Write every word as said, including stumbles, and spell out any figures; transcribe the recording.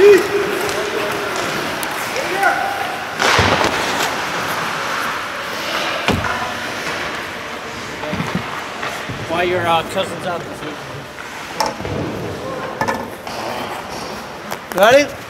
Why your uh, cousin's out this week? Ready?